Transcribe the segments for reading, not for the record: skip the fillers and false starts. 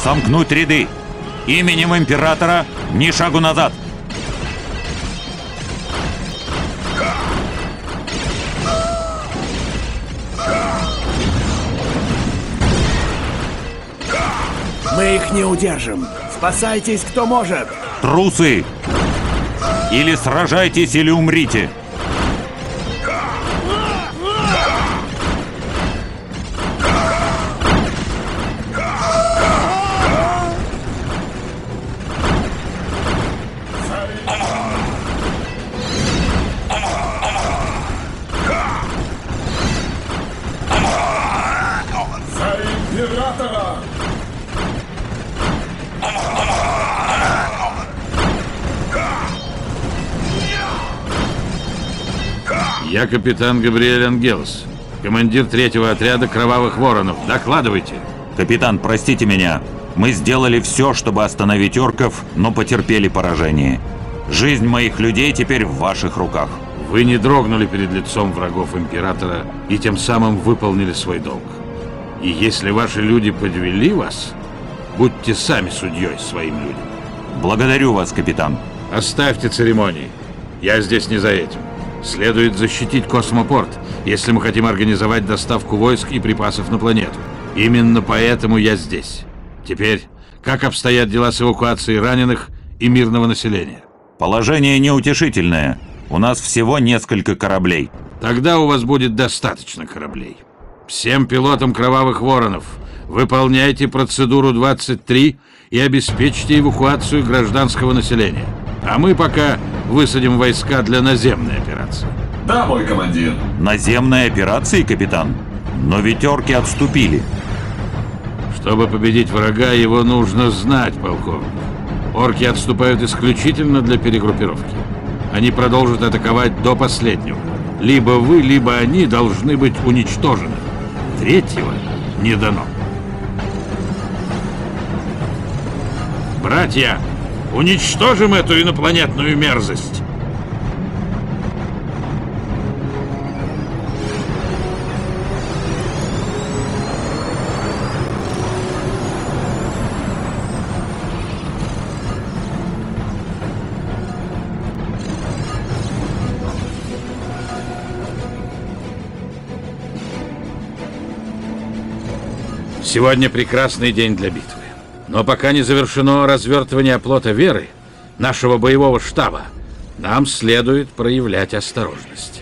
Сомкнуть ряды! Именем императора ни шагу назад! Мы их не удержим. Спасайтесь, кто может. Трусы! Или сражайтесь, или умрите! Я капитан Габриэль Ангелос, командир 3-го отряда Кровавых Воронов. Докладывайте. Капитан, простите меня. Мы сделали все, чтобы остановить орков, но потерпели поражение. Жизнь моих людей теперь в ваших руках. Вы не дрогнули перед лицом врагов императора и тем самым выполнили свой долг. И если ваши люди подвели вас, будьте сами судьей своим людям. Благодарю вас, капитан. Оставьте церемонии. Я здесь не за этим. Следует защитить космопорт, если мы хотим организовать доставку войск и припасов на планету. Именно поэтому я здесь. Теперь, как обстоят дела с эвакуацией раненых и мирного населения? Положение неутешительное. У нас всего несколько кораблей. Тогда у вас будет достаточно кораблей. Всем пилотам Кровавых Воронов выполняйте процедуру 23 и обеспечьте эвакуацию гражданского населения. А мы пока высадим войска для наземной операции. Да, мой командир. Наземной операции, капитан? Но ведь орки отступили. Чтобы победить врага, его нужно знать, полковник. Орки отступают исключительно для перегруппировки. Они продолжат атаковать до последнего. Либо вы, либо они должны быть уничтожены. Третьего не дано. Братья, уничтожим эту инопланетную мерзость! Сегодня прекрасный день для битвы. Но пока не завершено развертывание оплота Веры, нашего боевого штаба, нам следует проявлять осторожность.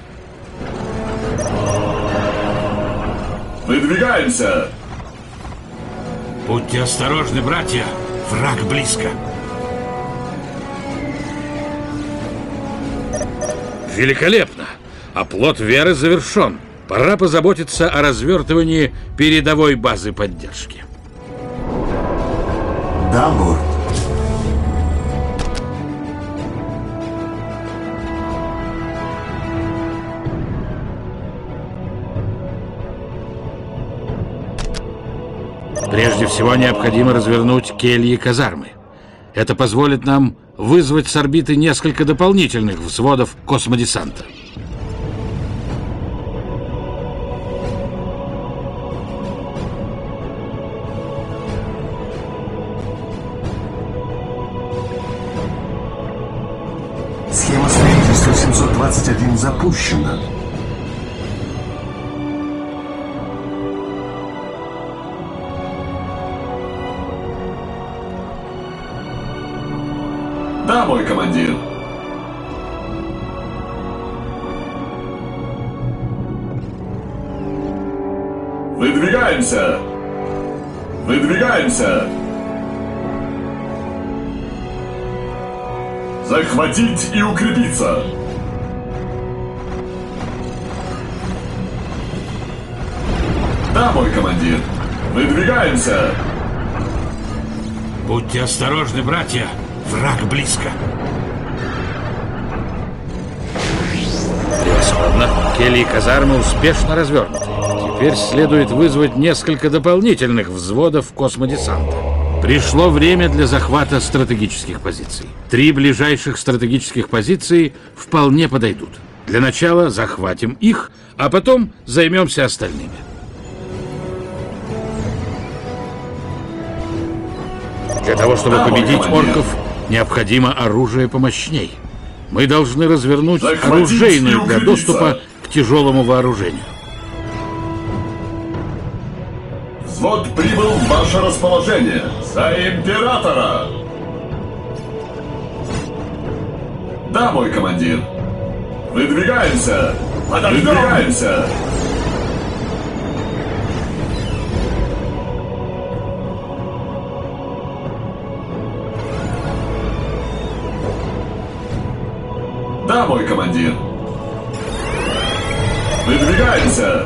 Выдвигаемся! Будьте осторожны, братья! Враг близко! Великолепно! Оплот Веры завершен. Пора позаботиться о развертывании передовой базы поддержки. Да, лорд. Прежде всего необходимо развернуть кельи-казармы. Это позволит нам вызвать с орбиты несколько дополнительных взводов космодесанта. Схема строительства 721 запущена. Да, мой командир. Выдвигаемся! Выдвигаемся! Захватить и укрепиться! Да, мой командир! Выдвигаемся! Будьте осторожны, братья! Враг близко! Превосходно! Кельи-казармы успешно развернуты. Теперь следует вызвать несколько дополнительных взводов космодесанта. Пришло время для захвата стратегических позиций. 3 ближайших стратегических позиции вполне подойдут. Для начала захватим их, а потом займемся остальными. Для того, чтобы Да, мой победить командир. орков, необходимо оружие помощней. Мы должны развернуть Захватить оружейную и для укрепиться. доступа к тяжелому вооружению. Взвод прибыл в ваше расположение. За императора! Да, мой командир. Выдвигаемся! Выдвигаемся! Да, мой командир. Выдвигаемся!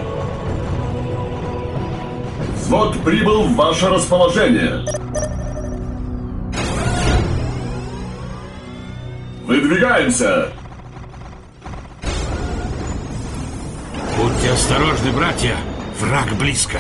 Взвод прибыл в ваше расположение. Выдвигаемся! Будьте осторожны, братья! Враг близко!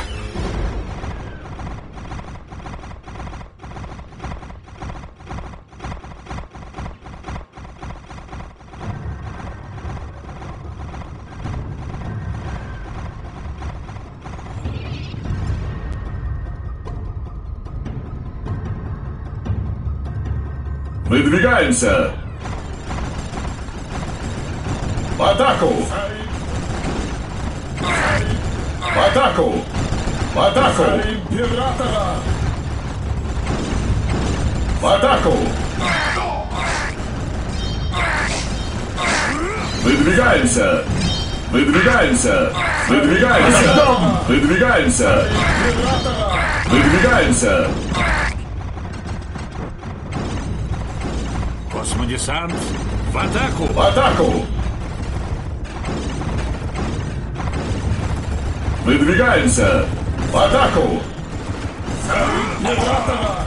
Выдвигаемся! В атаку! В атаку! В атаку! Императора! В атаку! Выдвигаемся! Выдвигаемся! Выдвигаемся! Выдвигаемся! Выдвигаемся! Космодесант в атаку! В атаку! Выдвигаемся! В атаку! За императора!